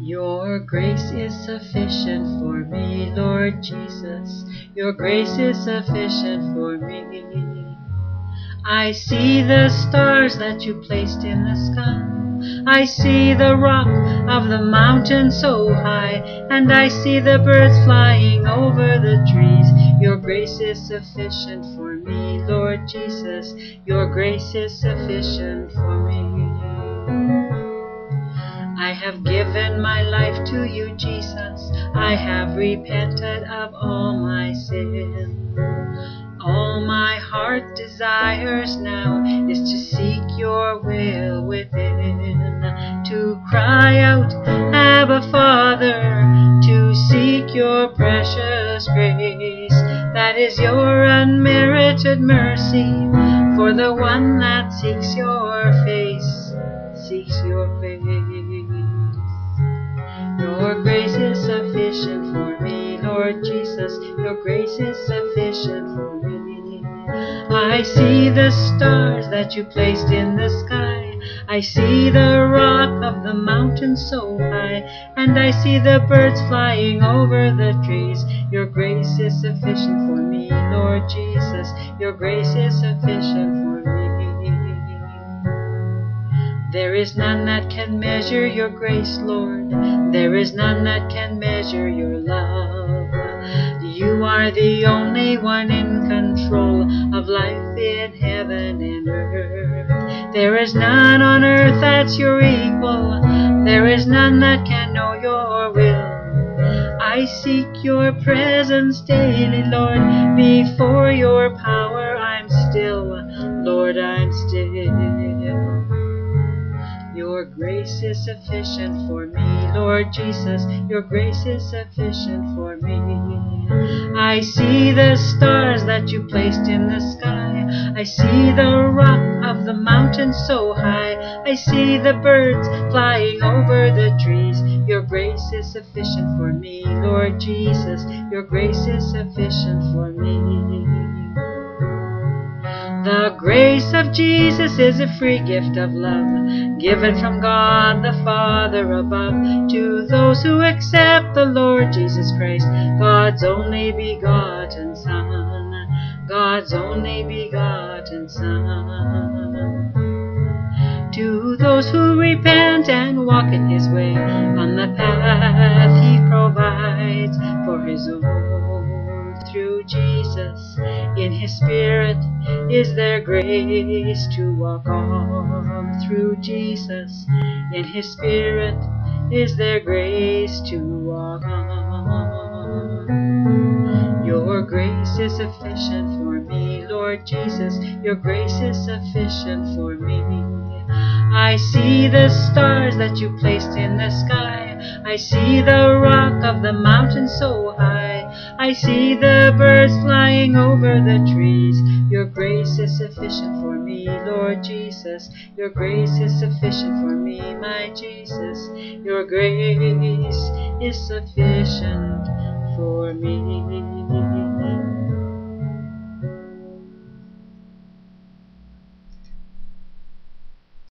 Your grace is sufficient for me, Lord Jesus. Your grace is sufficient for me. I see the stars that you placed in the sky. I see the rock of the mountain so high, and I see the birds flying over the trees. Your grace is sufficient for me, Lord Jesus. Your grace is sufficient for me. I have given my life to you, Jesus. I have repented of all my sin. All my heart desires now is to seek your will within, to cry out, Abba Father, to seek your precious grace. That is your unmerited mercy for the one that seeks your face, seeks your face. Your grace is sufficient for me, Lord Jesus. Your grace is sufficient for me. I see the stars that you placed in the sky. I see the rock of the mountain so high, and I see the birds flying over the trees. Your grace is sufficient for me, Lord Jesus. Your grace is sufficient for me. There is none that can measure your grace, Lord. There is none that can measure your love. You are the only one in control of life in heaven and earth. There is none on earth that's your equal. There is none that can know your will. I seek your presence daily, Lord. Before your power I'm still, Lord, I'm still. Your grace is sufficient for me, Lord Jesus. Your grace is sufficient for me. I see the stars that you placed in the sky. I see the rock of the mountain so high. I see the birds flying over the trees. Your grace is sufficient for me, Lord Jesus. Your grace is sufficient for me. The grace of Jesus is a free gift of love, given from God the Father above, to those who accept the Lord Jesus Christ, God's only begotten Son, God's only begotten Son. To those who repent and walk in His way, on the path He provides for His own. Through Jesus, in His Spirit, is there grace to walk on. Through Jesus, in His Spirit, is there grace to walk on. Your grace is sufficient for me, Lord Jesus. Your grace is sufficient for me. I see the stars that you placed in the sky. I see the rock of the mountain so high. I see the birds flying over the trees. Your grace is sufficient for me, Lord Jesus. Your grace is sufficient for me, my Jesus. Your grace is sufficient for me.